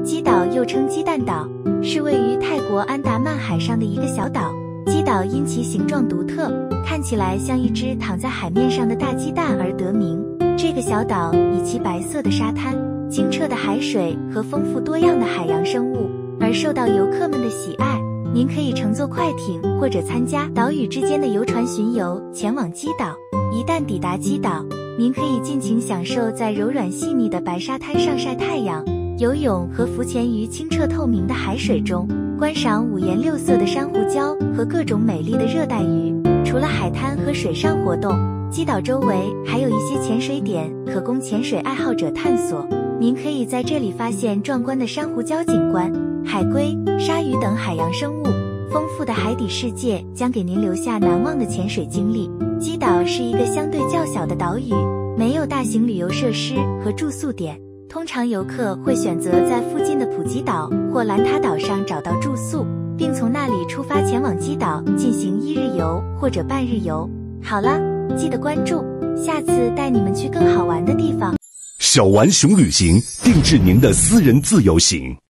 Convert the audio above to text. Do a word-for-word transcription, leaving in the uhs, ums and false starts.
基岛又称鸡蛋岛，是位于泰国安达曼海上的一个小岛。基岛因其形状独特，看起来像一只躺在海面上的大鸡蛋而得名。这个小岛以其白色的沙滩、清澈的海水和丰富多样的海洋生物而受到游客们的喜爱。您可以乘坐快艇或者参加岛屿之间的游船巡游前往基岛。一旦抵达基岛，您可以尽情享受在柔软细腻的白沙滩上晒太阳、游泳和浮潜于清澈透明的海水中，观赏五颜六色的珊瑚礁和各种美丽的热带鱼。除了海滩和水上活动，基岛周围还有一些潜水点可供潜水爱好者探索。您可以在这里发现壮观的珊瑚礁景观、海龟、鲨鱼等海洋生物。丰富的海底世界将给您留下难忘的潜水经历。基岛是一个相对较小的岛屿，没有大型旅游设施和住宿点，通常游客会选择在附近的普吉岛或兰塔岛上找到住宿，并从那里出发前往基岛进行一日游或者半日游。好了，记得关注，下次带你们去更好玩的地方。 小玩熊旅行定制您的私人自由行。